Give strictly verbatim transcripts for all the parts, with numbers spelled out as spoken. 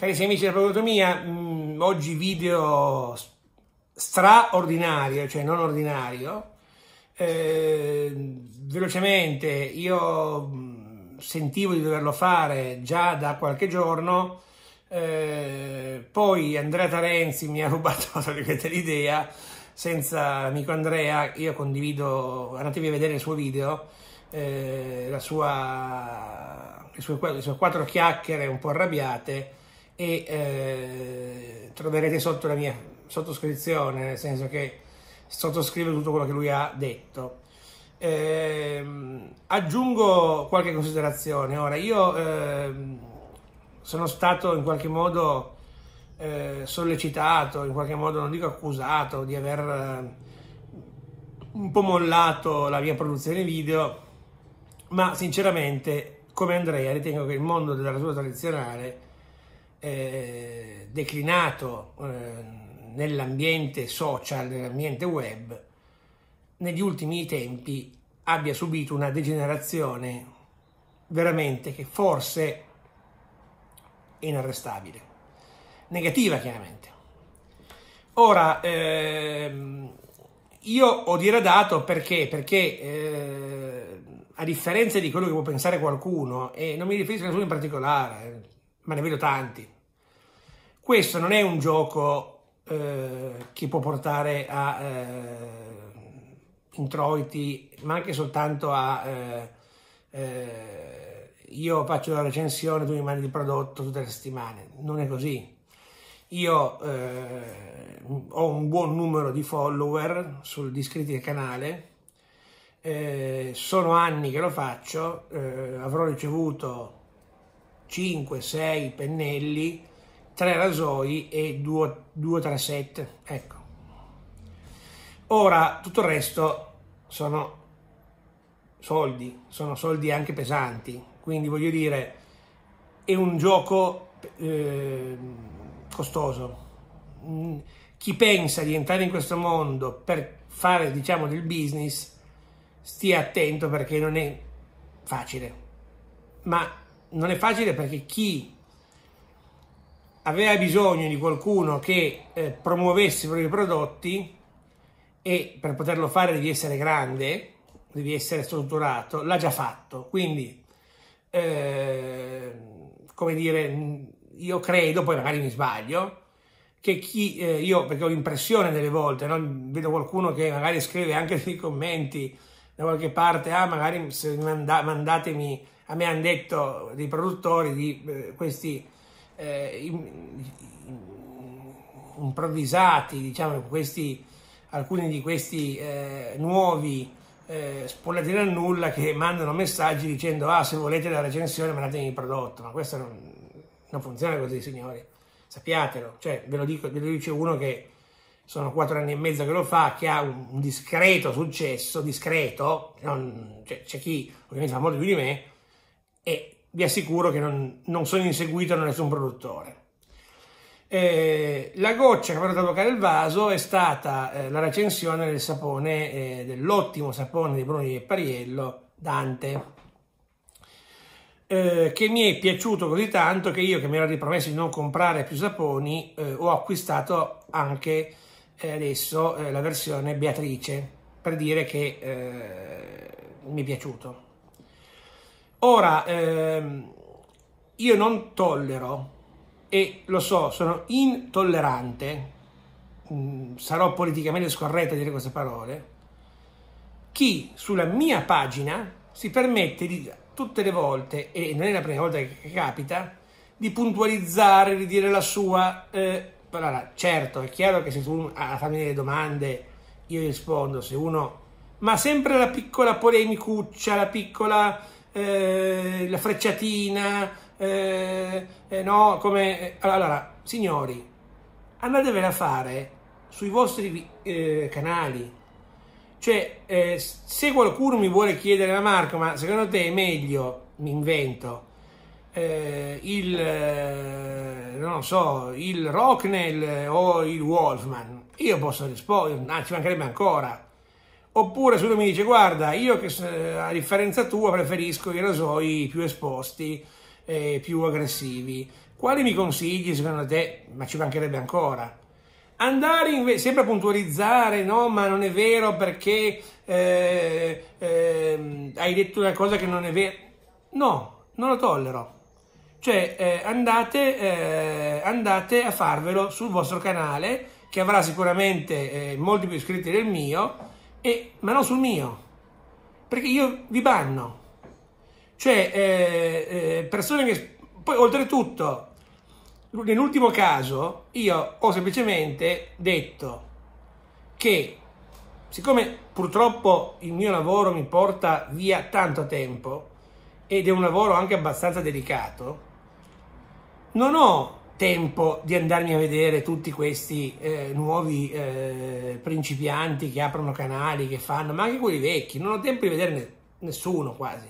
Carissimi amici della Pogotomia, mh, oggi video straordinario, cioè non ordinario. Eh, velocemente, io mh, sentivo di doverlo fare già da qualche giorno, eh, poi Andrea Tarenzi mi ha rubato l'idea. Senza l'amico Andrea, io condivido, andatevi a vedere il suo video, eh, la sua, le, sue, le sue quattro chiacchiere un po' arrabbiate, e eh, troverete sotto la mia sottoscrizione, nel senso che sottoscrivo tutto quello che lui ha detto. Eh, aggiungo qualche considerazione. Ora, io eh, sono stato in qualche modo eh, sollecitato, in qualche modo non dico accusato, di aver eh, un po' mollato la mia produzione video, ma sinceramente, come Andrea, ritengo che il mondo della natura tradizionale Eh, declinato eh, nell'ambiente social, nell'ambiente web, negli ultimi tempi abbia subito una degenerazione veramente che forse è inarrestabile, negativa chiaramente. Ora, ehm, io ho diradato perché, perché eh, a differenza di quello che può pensare qualcuno, e non mi riferisco a nessuno in particolare, ma ne vedo tanti, questo non è un gioco eh, che può portare a eh, introiti, ma anche soltanto a eh, eh, io faccio la recensione, tu mi mandi il prodotto tutte le settimane. Non è così. Io eh, ho un buon numero di follower, sul, di iscritti al canale, eh, sono anni che lo faccio, eh, avrò ricevuto cinque sei pennelli, tre rasoi e due o tre set, ecco. Ora, tutto il resto sono soldi, sono soldi anche pesanti, quindi voglio dire, è un gioco eh, costoso. Chi pensa di entrare in questo mondo per fare, diciamo, del business, stia attento, perché non è facile. Ma non è facile perché chi aveva bisogno di qualcuno che eh, promuovesse i propri prodotti, e per poterlo fare devi essere grande, devi essere strutturato, l'ha già fatto. Quindi, eh, come dire, io credo, poi magari mi sbaglio, che chi, eh, io, perché ho l'impressione delle volte, no? Vedo qualcuno che magari scrive anche nei commenti da qualche parte, ah magari se manda, mandatemi, a me hanno detto dei produttori di eh, questi eh, improvvisati, diciamo, questi, alcuni di questi eh, nuovi eh, spogliati dal nulla, che mandano messaggi dicendo ah, se volete la recensione mandatemi il prodotto. Ma questo non, non funziona così, signori, sappiatelo. Cioè, ve lo dico, ve lo dice uno che sono quattro anni e mezzo che lo fa, che ha un, un discreto successo, discreto, non, cioè, c'è chi ovviamente fa molto più di me, e vi assicuro che non, non sono inseguito da nessun produttore. Eh, la goccia che ha fatto toccare il vaso è stata eh, la recensione del sapone, eh, dell'ottimo sapone di Bruno di Pariello, Dante, eh, che mi è piaciuto così tanto che io, che mi ero ripromesso di non comprare più saponi, eh, ho acquistato anche eh, adesso eh, la versione Beatrice, per dire che eh, mi è piaciuto. Ora, ehm, io non tollero, e lo so, sono intollerante, mh, sarò politicamente scorretto a dire queste parole, chi sulla mia pagina si permette di, tutte le volte, e non è la prima volta che capita, di puntualizzare, di dire la sua. Eh, allora, certo, è chiaro che se tu a fammi delle domande io rispondo, se uno, ma sempre la piccola polemicuccia, la piccola eh, la frecciatina, eh, eh, no, come eh, allora, signori, andatevela a fare sui vostri eh, canali. Cioè, eh, se qualcuno mi vuole chiedere, la Marco, ma secondo te è meglio, mi invento, eh, il eh, non so, il Rocknell o il Wolfman, io posso rispondere, ah, ci mancherebbe ancora. Oppure se uno mi dice, guarda, io che a differenza tua preferisco i rasoi più esposti, eh, più aggressivi. quali mi consigli secondo te? Ma ci mancherebbe ancora. Andare in, sempre a puntualizzare, no, ma non è vero perché eh, eh, hai detto una cosa che non è vera. No, non lo tollero. Cioè eh, andate, eh, andate a farvelo sul vostro canale, che avrà sicuramente eh, molti più iscritti del mio, e, ma non sul mio, perché io vi banno. Cioè eh, eh, persone che... Poi oltretutto, nell'ultimo caso, io ho semplicemente detto che, siccome purtroppo il mio lavoro mi porta via tanto tempo, ed è un lavoro anche abbastanza delicato, non ho tempo di andarmi a vedere tutti questi eh, nuovi eh, principianti che aprono canali, che fanno, ma anche quelli vecchi, non ho tempo di vedere nessuno quasi.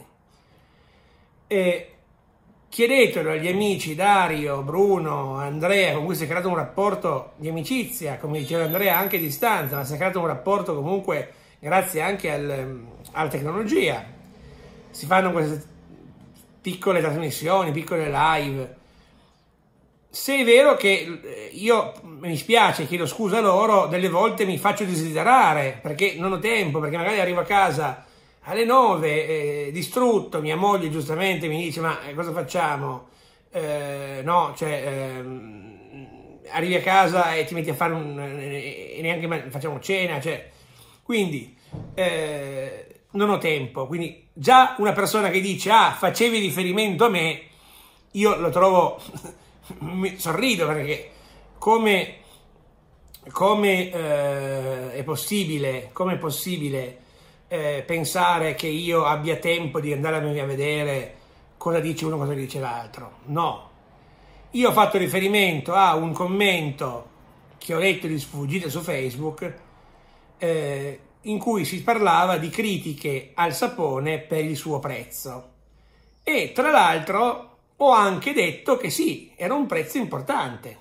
E chiedetelo agli amici Dario, Bruno, Andrea, con cui si è creato un rapporto di amicizia, come diceva Andrea, anche a distanza, ma si è creato un rapporto comunque grazie anche al, alla tecnologia. Si fanno queste piccole trasmissioni, piccole live. Se è vero che io, mi spiace, chiedo scusa a loro, delle volte mi faccio desiderare, perché non ho tempo, perché magari arrivo a casa alle nove, eh, distrutto, mia moglie giustamente mi dice, ma cosa facciamo? Eh, no, cioè, eh, arrivi a casa e ti metti a fare un... e neanche facciamo cena, cioè, quindi, eh, non ho tempo, quindi già una persona che dice, ah, facevi riferimento a me, io lo trovo, mi sorrido, perché come, come eh, è possibile, come è possibile Eh, pensare che io abbia tempo di andare a vedere cosa dice uno, cosa dice l'altro. No, io ho fatto riferimento a un commento che ho letto di sfuggita su Facebook eh, in cui si parlava di critiche al sapone per il suo prezzo, e tra l'altro ho anche detto che sì, era un prezzo importante.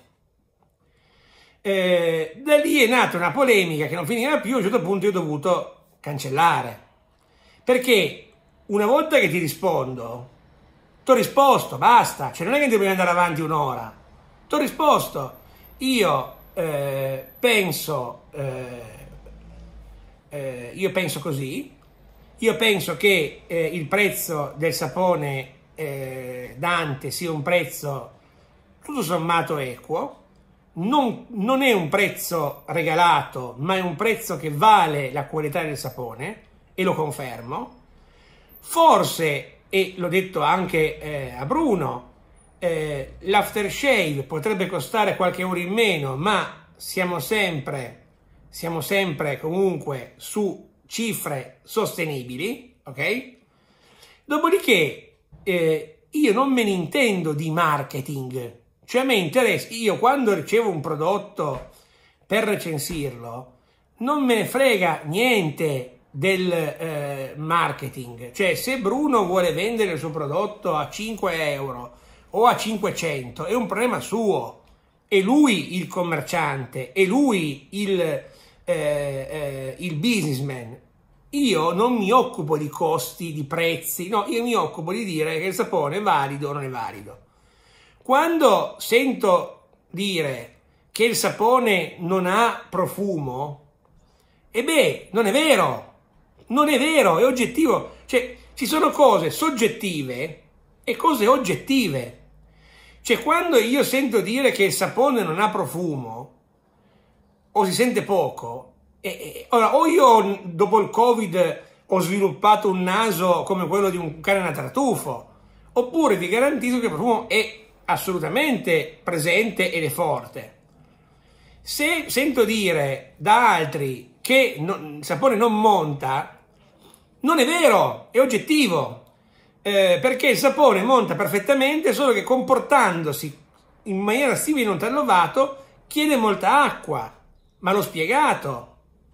Eh, da lì è nata una polemica che non finiva più. A un certo punto io ho dovuto cancellare, perché una volta che ti rispondo, ti ho risposto, basta, cioè non è che devi andare avanti un'ora, ti ho risposto, io eh, penso eh, eh, io penso così, io penso che eh, il prezzo del sapone eh, Dante sia un prezzo tutto sommato equo. Non, non è un prezzo regalato, ma è un prezzo che vale la qualità del sapone, e lo confermo. Forse, e l'ho detto anche eh, a Bruno, eh, l'aftershave potrebbe costare qualche euro in meno, ma siamo sempre, siamo sempre comunque su cifre sostenibili, ok? Dopodiché eh, io non me ne intendo di marketing. Cioè a me interessa, io quando ricevo un prodotto per recensirlo, non me ne frega niente del eh, marketing. Cioè se Bruno vuole vendere il suo prodotto a cinque euro o a cinquecento, è un problema suo, è lui il commerciante, è lui il, eh, eh, il businessman. Io non mi occupo di costi, di prezzi, no, io mi occupo di dire che il sapone è valido o non è valido. Quando sento dire che il sapone non ha profumo, e beh, non è vero, non è vero, è oggettivo. Cioè, ci sono cose soggettive e cose oggettive. Cioè, quando io sento dire che il sapone non ha profumo, o si sente poco, e, e, ora, o io dopo il Covid ho sviluppato un naso come quello di un cane da tartufo, oppure vi garantisco che il profumo è assolutamente presente ed è forte. Se sento dire da altri che non, il sapone non monta, non è vero, è oggettivo, eh, perché il sapone monta perfettamente, solo che comportandosi in maniera simile a un tallovato chiede molta acqua, ma l'ho spiegato.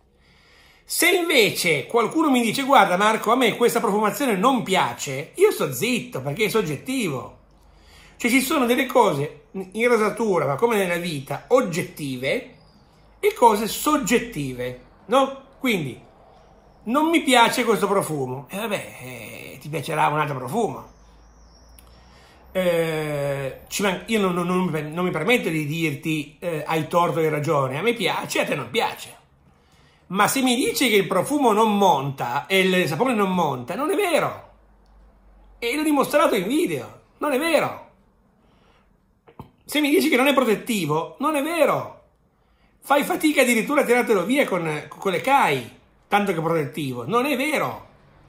Se invece qualcuno mi dice, guarda Marco, a me questa profumazione non piace, io sto zitto, perché è soggettivo. Cioè ci sono delle cose in rasatura, ma come nella vita, oggettive e cose soggettive, no? Quindi non mi piace questo profumo, e eh vabbè, eh, ti piacerà un altro profumo. eh, ci man- io non, non, non, non mi permetto di dirti eh, hai torto e hai ragione, a me piace, a te non piace. Ma se mi dici che il profumo non monta e il sapone non monta, non è vero. E l'ho dimostrato in video, non è vero. Se mi dici che non è protettivo, non è vero. Fai fatica addirittura a tirartelo via con, con le C A I, tanto che protettivo. Non è vero.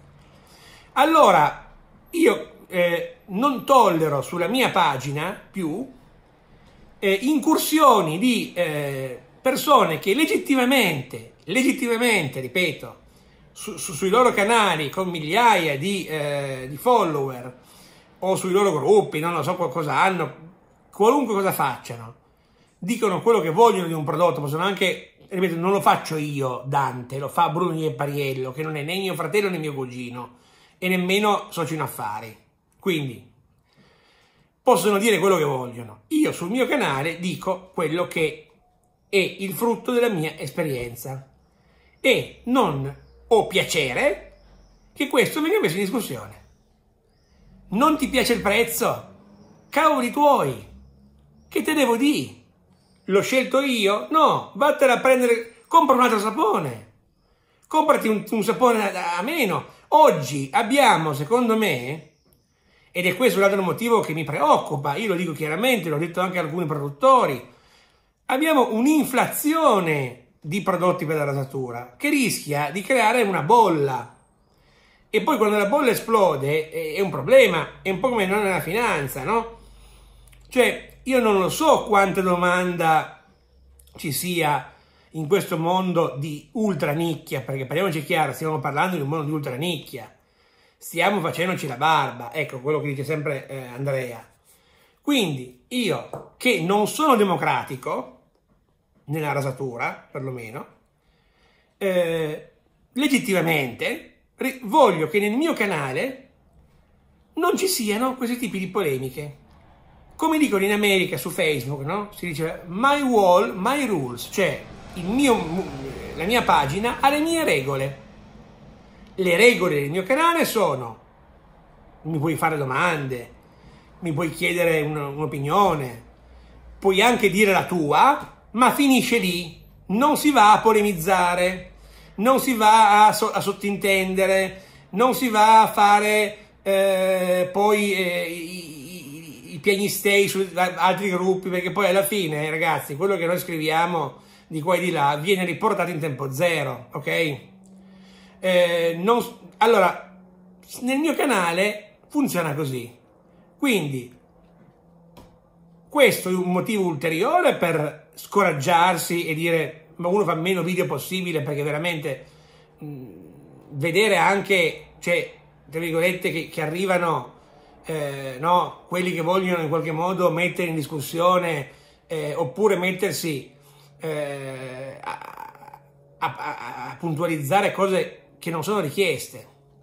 Allora, io eh, non tollero sulla mia pagina più eh, incursioni di eh, persone che legittimamente, legittimamente, ripeto, su, su, sui loro canali con migliaia di, eh, di follower o sui loro gruppi, non lo so cosa hanno, qualunque cosa facciano, dicono quello che vogliono di un prodotto, possono anche, ripeto, non lo faccio io, Dante, lo fa Bruno Iepariello, che non è né mio fratello né mio cugino, e nemmeno socio in affari. Quindi, possono dire quello che vogliono. Io sul mio canale dico quello che è il frutto della mia esperienza. E non ho piacere che questo venga messo in discussione. Non ti piace il prezzo? Cavoli tuoi! Che te devo dire? L'ho scelto io? No, vattene a prendere, compra un altro sapone, comprati un, un sapone a, a meno. Oggi abbiamo, secondo me, ed è questo l'altro motivo che mi preoccupa, io lo dico chiaramente, l'ho detto anche a alcuni produttori, abbiamo un'inflazione di prodotti per la rasatura che rischia di creare una bolla. E poi quando la bolla esplode è, è un problema, è un po' come non nella finanza, no? Cioè, io non lo so quanta domanda ci sia in questo mondo di ultra nicchia, perché parliamoci chiaro, stiamo parlando di un mondo di ultra nicchia, stiamo facendoci la barba, ecco quello che dice sempre eh, Andrea. Quindi io, che non sono democratico, nella rasatura perlomeno, eh, legittimamente voglio che nel mio canale non ci siano questi tipi di polemiche. Come dicono in America su Facebook, no? Si dice my wall, my rules, cioè il mio, la mia pagina ha le mie regole. Le regole del mio canale sono: mi puoi fare domande, mi puoi chiedere un'opinione, puoi anche dire la tua, ma finisce lì. Non si va a polemizzare, non si va a, so, a sottintendere, non si va a fare eh, poi eh, i, i piagnistei su altri gruppi, perché poi alla fine, ragazzi, quello che noi scriviamo di qua e di là viene riportato in tempo zero, ok? Eh, non, allora, nel mio canale funziona così, quindi questo è un motivo ulteriore per scoraggiarsi e dire ma uno fa meno video possibile, perché veramente mh, vedere anche, cioè, tra virgolette, che, che arrivano eh, no, quelli che vogliono in qualche modo mettere in discussione eh, oppure mettersi eh, a, a, a, a puntualizzare cose che non sono richieste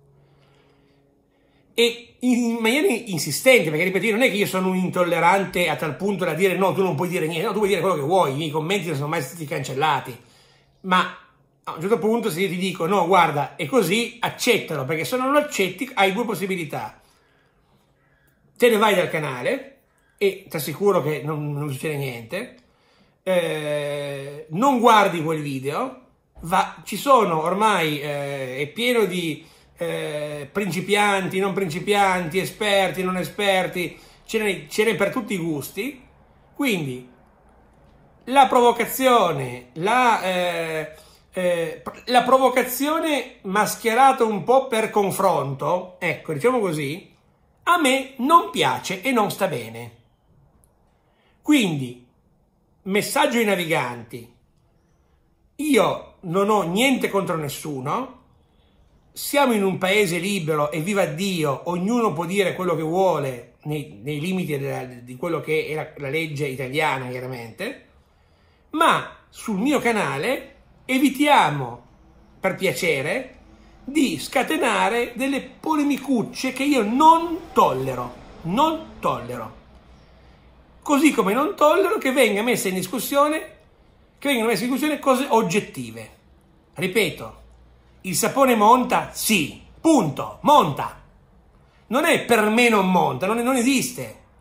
e in maniera insistente, perché ripeto, non è che io sono un intollerante a tal punto da dire no, tu non puoi dire niente, no, tu puoi dire quello che vuoi, i miei commenti non sono mai stati cancellati, ma a un certo punto se io ti dico no, guarda, è così, accettalo, perché se non lo accetti hai due possibilità: te ne vai dal canale e ti assicuro che non, non succede niente, eh, non guardi quel video, va, ci sono ormai, eh, è pieno di eh, principianti, non principianti, esperti, non esperti, ce n'è, ce n'è per tutti i gusti, quindi la provocazione, la, eh, eh, la provocazione mascherata un po' per confronto, ecco, diciamo così, a me non piace e non sta bene. Quindi, messaggio ai naviganti: io non ho niente contro nessuno, siamo in un paese libero e viva Dio, ognuno può dire quello che vuole nei, nei limiti della, di quello che è la, la legge italiana, chiaramente, ma sul mio canale evitiamo, per piacere, di scatenare delle polemicucce che io non tollero, non tollero. Così come non tollero che venga messa in discussione, che vengano messe in discussione cose oggettive. Ripeto, il sapone monta? Sì, punto, monta. Non è per me non monta, non, non esiste.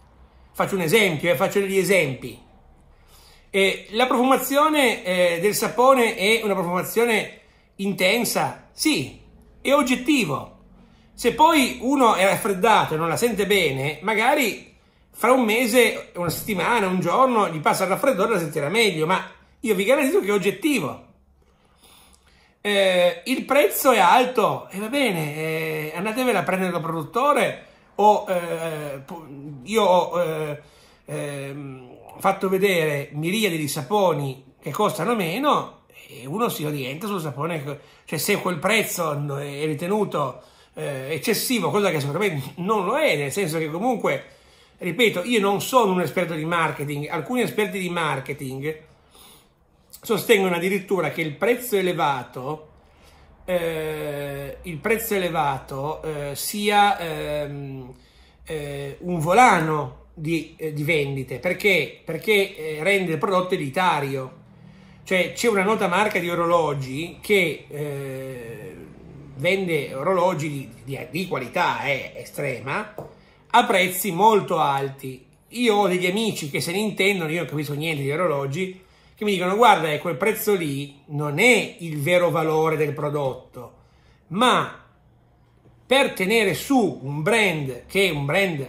faccio un esempio, eh, faccio degli esempi. Eh, la profumazione eh, del sapone è una profumazione intensa? Sì, è oggettivo. Se poi uno è raffreddato e non la sente bene, magari fra un mese, una settimana, un giorno, gli passa il raffreddore e la sentirà meglio, ma io vi garantisco che è oggettivo. Eh, il prezzo è alto, e eh, va bene, eh, andatevela a prendere dal produttore, o eh, io ho eh, eh, fatto vedere miriadi di saponi che costano meno e uno si orienta sul sapone, cioè se quel prezzo è ritenuto eh, eccessivo, cosa che sicuramente non lo è, nel senso che comunque, ripeto, io non sono un esperto di marketing, alcuni esperti di marketing sostengono addirittura che il prezzo elevato, eh, il prezzo elevato eh, sia ehm, eh, un volano di, eh, di vendite, perché, perché eh, rende il prodotto elitario. Cioè c'è una nota marca di orologi che eh, vende orologi di, di, di qualità eh, estrema a prezzi molto alti. Io ho degli amici che se ne intendono, io non capisco niente di orologi, che mi dicono: guarda, eh, quel prezzo lì non è il vero valore del prodotto, ma per tenere su un brand che è un brand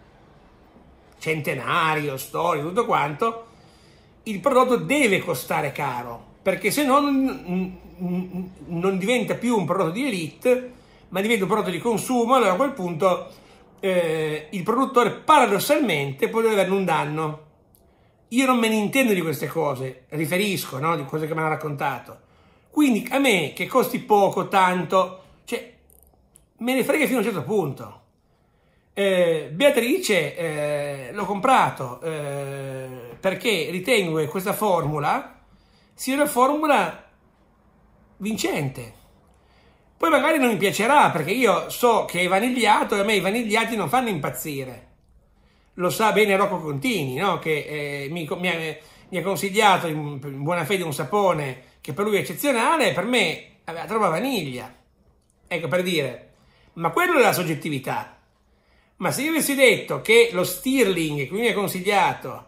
centenario, storico, tutto quanto, il prodotto deve costare caro, perché se no non, non diventa più un prodotto di elite, ma diventa un prodotto di consumo. Allora a quel punto eh, il produttore paradossalmente potrebbe averne un danno. Io non me ne intendo di queste cose, riferisco, no, di cose che mi hanno raccontato. Quindi a me che costi poco, tanto, cioè me ne frega fino a un certo punto. Eh, Beatrice eh, l'ho comprato eh, perché ritengo che questa formula sia una formula vincente. Poi magari non mi piacerà, perché io so che è vanigliato e a me i vanigliati non fanno impazzire. Lo sa bene Rocco Contini, no? Che eh, mi, mi, ha, mi ha consigliato in, in buona fede un sapone che per lui è eccezionale e per me aveva troppa vaniglia. Ecco, per dire, ma quello è la soggettività. Ma se io avessi detto che lo Stirling che lui mi ha consigliato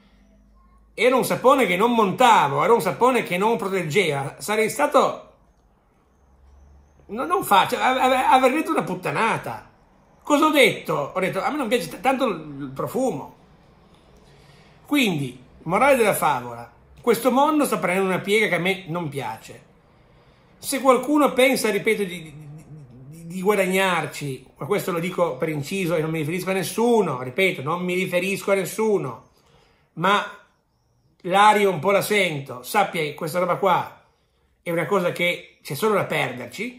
era un sapone che non montavo, era un sapone che non proteggeva, sarei stato... No, non faccio, avrei detto una puttanata. Cosa ho detto? Ho detto, a me non piace t- tanto il profumo. Quindi, morale della favola, questo mondo sta prendendo una piega che a me non piace. Se qualcuno pensa, ripeto, di, di, di guadagnarci, ma questo lo dico per inciso e non mi riferisco a nessuno, ripeto, non mi riferisco a nessuno, ma l'aria un po' la sento, sappia che questa roba qua è una cosa che c'è solo da perderci.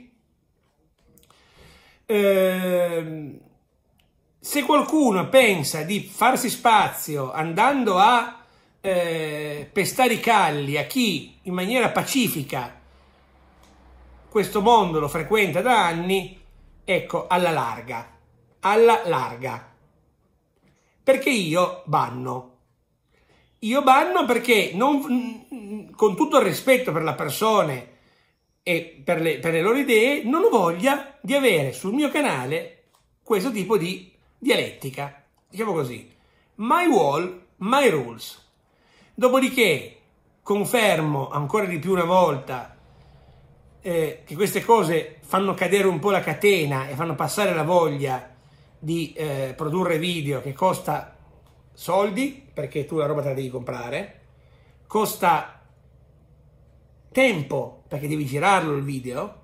Eh, se qualcuno pensa di farsi spazio andando a eh, pestare i calli a chi in maniera pacifica questo mondo lo frequenta da anni, ecco, alla larga, alla larga, perché io banno. Io banno perché, non, con tutto il rispetto per le persone e per le, per le loro idee, non ho voglia di avere sul mio canale questo tipo di dialettica, diciamo così. My wall, my rules. Dopodiché confermo ancora di più una volta eh, che queste cose fanno cadere un po' la catena e fanno passare la voglia di eh, produrre video, che costa soldi, perché tu la roba te la devi comprare, costa tempo perché devi girarlo il video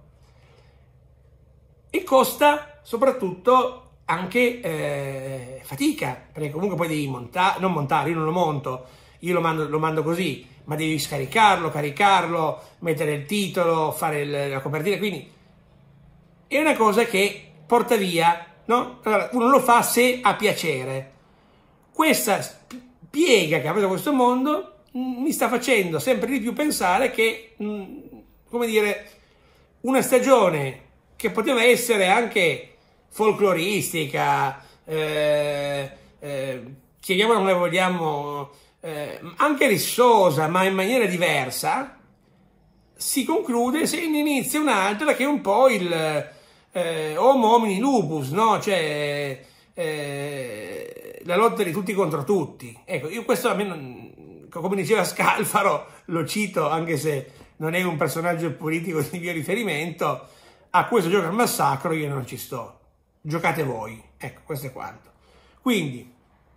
e costa soprattutto anche eh, fatica, perché comunque poi devi montare, non montare, io non lo monto, io lo mando, lo mando così, ma devi scaricarlo, caricarlo, mettere il titolo, fare il, la copertina, quindi è una cosa che porta via, no? Allora, uno lo fa se ha piacere. Questa piega che ha preso questo mondo mi sta facendo sempre di più pensare che, come dire, una stagione che poteva essere anche folcloristica, eh, eh, chiamiamola come vogliamo, eh, anche rissosa, ma in maniera diversa, si conclude se ne inizia un'altra che è un po' il eh, homo homini lupus, no? Cioè, eh, la lotta di tutti contro tutti. Ecco, io questo a me non, come diceva Scalfaro, lo cito anche se non è un personaggio politico di mio riferimento, a questo gioco al massacro io non ci sto. Giocate voi. Ecco, questo è quanto. Quindi,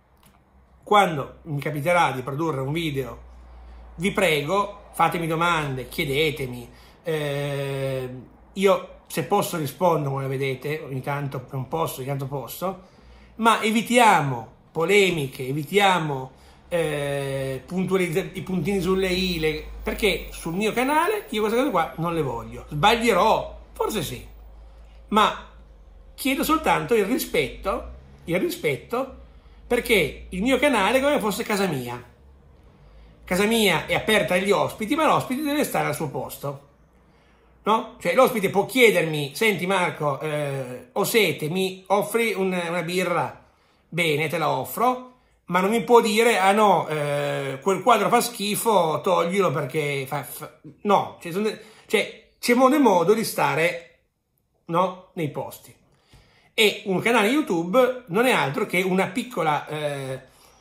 quando mi capiterà di produrre un video, vi prego, fatemi domande, chiedetemi. Eh, io, se posso, rispondo, come vedete, ogni tanto non posso, ogni tanto posso, ma evitiamo polemiche, evitiamo eh, i puntini sulle i, le, perché sul mio canale io queste cose qua non le voglio. Sbaglierò, forse sì, ma chiedo soltanto il rispetto, il rispetto, perché il mio canale è come fosse casa mia. Casa mia è aperta agli ospiti, ma l'ospite deve stare al suo posto, no? Cioè l'ospite può chiedermi: senti Marco, eh, ho sete, mi offri un, una birra? Bene, te la offro, ma non mi può dire: ah no, eh, quel quadro fa schifo, toglilo perché fa... fa... No, cioè, sono... cioè, c'è modo e modo di stare, no, nei posti. E un canale YouTube non è altro che una piccola eh,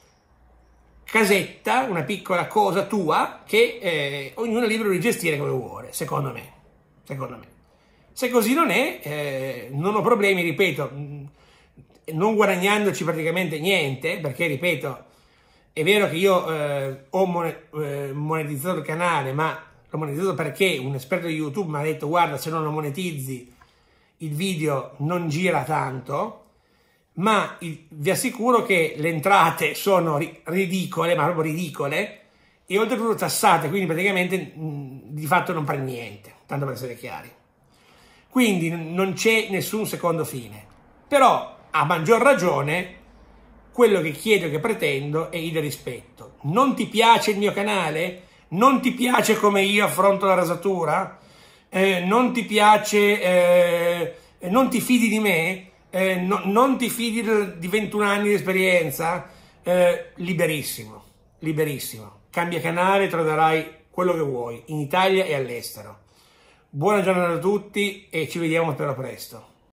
casetta, una piccola cosa tua che eh, ognuno è libero di gestire come vuole, secondo me. Secondo me. Se così non è, eh, non ho problemi, ripeto, non guadagnandoci praticamente niente, perché, ripeto, è vero che io eh, ho monetizzato il canale, ma l'ho monetizzato perché un esperto di YouTube mi ha detto: guarda, se non lo monetizzi il video non gira tanto, ma vi assicuro che le entrate sono ridicole, ma proprio ridicole, e oltretutto tassate, quindi praticamente mh, di fatto non prende niente, tanto per essere chiari. Quindi non c'è nessun secondo fine. Però, a maggior ragione, quello che chiedo e che pretendo è il rispetto. Non ti piace il mio canale? Non ti piace come io affronto la rasatura? Eh, non ti piace, eh, non ti fidi di me, eh, no, non ti fidi di ventuno anni di esperienza, eh, liberissimo, liberissimo. Cambia canale, troverai quello che vuoi, in Italia e all'estero. Buona giornata a tutti e ci vediamo spero presto.